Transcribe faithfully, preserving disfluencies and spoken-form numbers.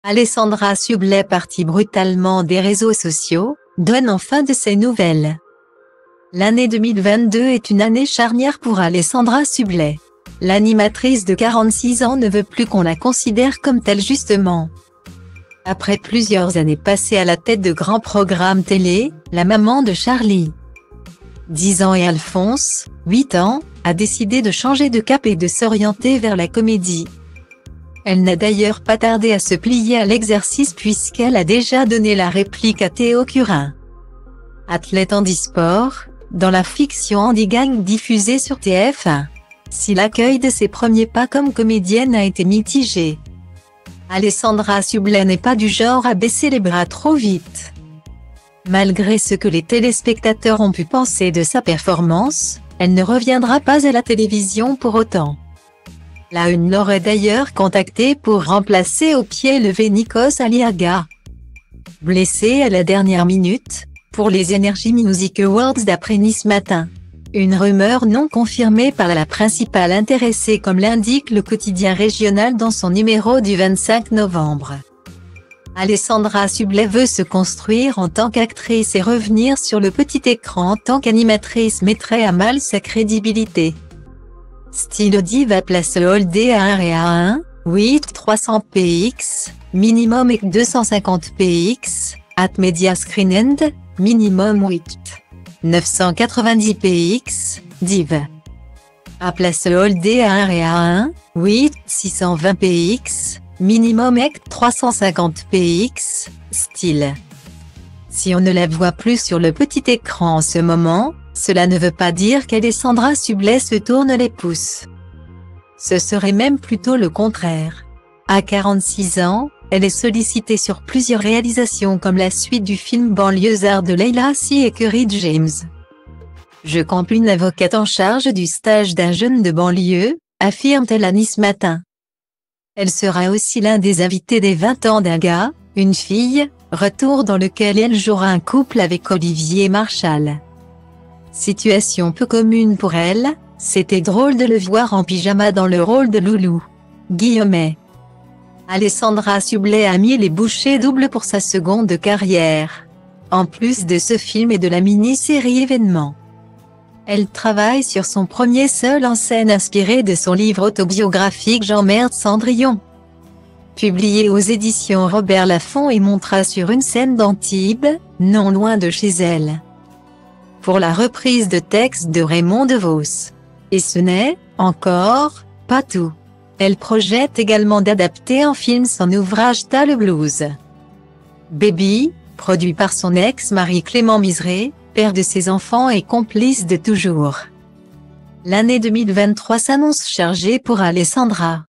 Alessandra Sublet, partie brutalement des réseaux sociaux, donne enfin de ses nouvelles. L'année deux mille vingt-deux est une année charnière pour Alessandra Sublet. L'animatrice de quarante-six ans ne veut plus qu'on la considère comme telle justement. Après plusieurs années passées à la tête de grands programmes télé, la maman de Charlie, dix ans et Alphonse, huit ans, a décidé de changer de cap et de s'orienter vers la comédie. Elle n'a d'ailleurs pas tardé à se plier à l'exercice puisqu'elle a déjà donné la réplique à Théo Curin, athlète handisport, dans la fiction Handi Gang diffusée sur T F un. Si l'accueil de ses premiers pas comme comédienne a été mitigé, Alessandra Sublet n'est pas du genre à baisser les bras trop vite. Malgré ce que les téléspectateurs ont pu penser de sa performance, elle ne reviendra pas à la télévision pour autant. La Une l'aurait d'ailleurs contactée pour remplacer au pied levé Nikos Aliaga, blessé à la dernière minute, pour les Energy Music Awards d'après Nice Matin. Une rumeur non confirmée par la principale intéressée comme l'indique le quotidien régional dans son numéro du vingt-cinq novembre. Alessandra Sublet veut se construire en tant qu'actrice et revenir sur le petit écran en tant qu'animatrice mettrait à mal sa crédibilité. Style diva place holdé à un et à un, huit trois cents p x, minimum et deux cent cinquante p x, at media screen end, minimum huit neuf cent quatre-vingt-dix p x, div. À place holdé à un et à un, huit six cent vingt p x, minimum et trois cent cinquante p x, style. Si on ne la voit plus sur le petit écran en ce moment, cela ne veut pas dire qu'Alessandra Sublet se tourne les pouces. Ce serait même plutôt le contraire. À quarante-six ans, elle est sollicitée sur plusieurs réalisations comme la suite du film Banlieusard de Leila Si et Kerry James. Je campe une avocate en charge du stage d'un jeune de banlieue, affirme-t-elle à Nice Matin. Elle sera aussi l'un des invités des vingt ans d'un gars, une fille, retour dans lequel elle jouera un couple avec Olivier Marchal. Situation peu commune pour elle, c'était drôle de le voir en pyjama dans le rôle de Loulou. Guillemets. Alessandra Sublet a mis les bouchées doubles pour sa seconde carrière. En plus de ce film et de la mini-série événement, elle travaille sur son premier seul en scène inspiré de son livre autobiographique J'emmerde Cendrillon, publié aux éditions Robert Laffont et montera sur une scène d'Antibes, non loin de chez elle, pour la reprise de textes de Raymond DeVos. Et ce n'est, encore, pas tout. Elle projette également d'adapter en film son ouvrage T'as le blues. Baby, produit par son ex-mari Clément Miseré, père de ses enfants et complice de toujours. L'année deux mille vingt-trois s'annonce chargée pour Alessandra.